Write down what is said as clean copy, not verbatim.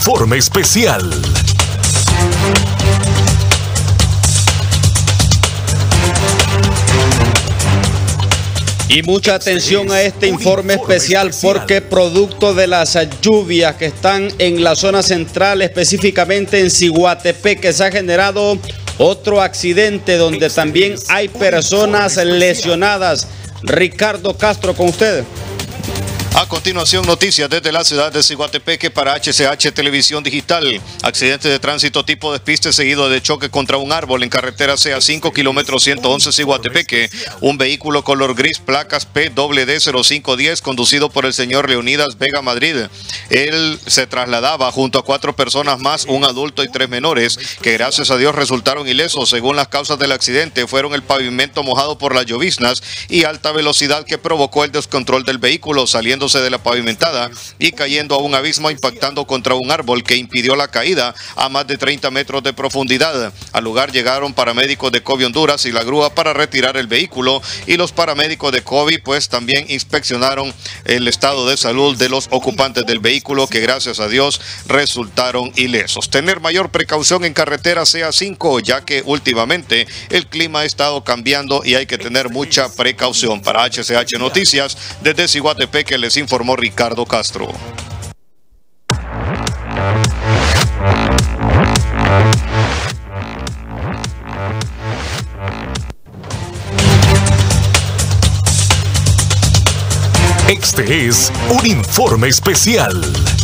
informe especial. Y mucha atención a este informe especial porque producto de las lluvias que están en la zona central, específicamente en Ciguatepeque, se ha generado otro accidente donde también hay personas lesionadas. Ricardo Castro, con usted. A continuación, noticias desde la ciudad de Ciguatepeque para HCH Televisión Digital. Accidente de tránsito tipo despiste seguido de choque contra un árbol en carretera CA5, kilómetro 111 Ciguatepeque. Un vehículo color gris, placas PWD 0510, conducido por el señor Leonidas Vega Madrid. Él se trasladaba junto a 4 personas más, un adulto y 3 menores, que gracias a Dios resultaron ilesos. Según las causas del accidente, fueron el pavimento mojado por las lloviznas y alta velocidad que provocó el descontrol del vehículo, saliendo de la pavimentada y cayendo a un abismo, impactando contra un árbol que impidió la caída a más de 30 metros de profundidad. Al lugar llegaron paramédicos de COVID Honduras y la grúa para retirar el vehículo, y los paramédicos de COVID pues también inspeccionaron el estado de salud de los ocupantes del vehículo, que gracias a Dios resultaron ilesos. Tener mayor precaución en carretera CA5, ya que últimamente el clima ha estado cambiando y hay que tener mucha precaución. Para HCH Noticias, desde Ciguatepeque les informó Ricardo Castro. Este es un informe especial.